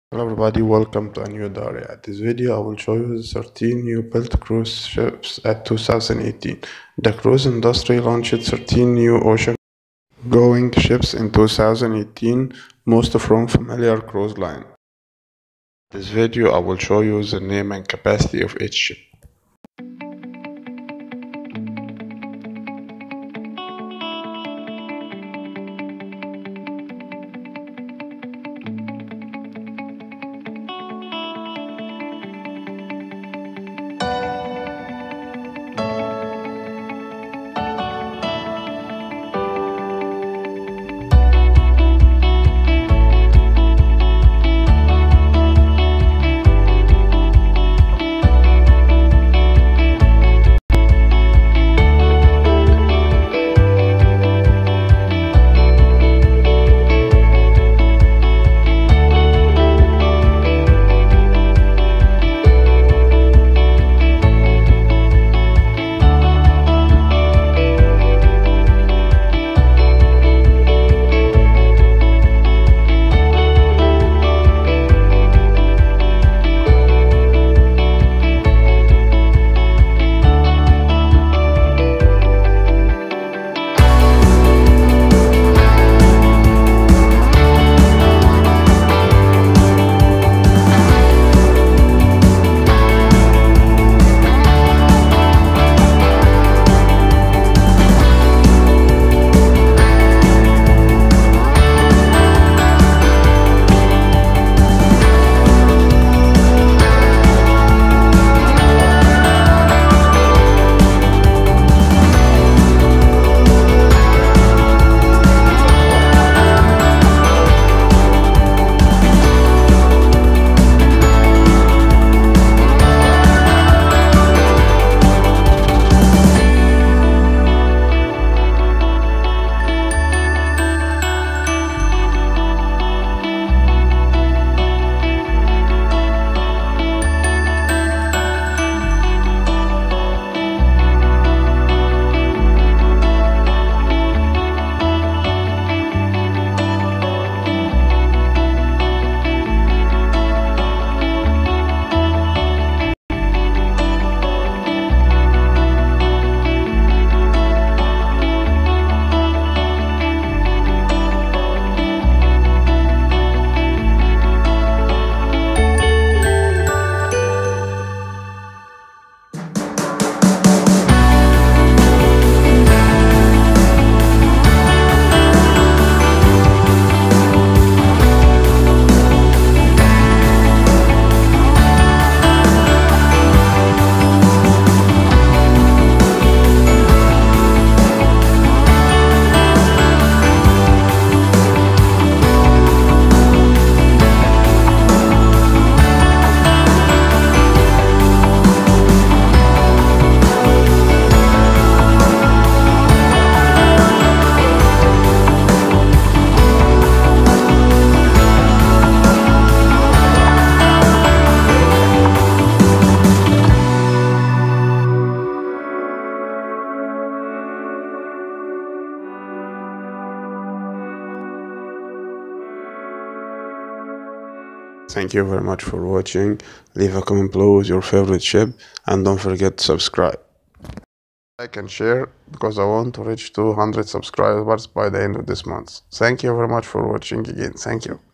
Hello everybody, welcome to a new diary. At this video I will show you the 13 new built cruise ships at 2018. The cruise industry launched 13 new ocean-going ships in 2018, most from familiar cruise line. In this video I will show you the name and capacity of each ship. Thank you very much for watching. Leave a comment below with your favorite ship and don't forget to subscribe. Like and share because I want to reach 200 subscribers by the end of this month. Thank you very much for watching again. Thank you.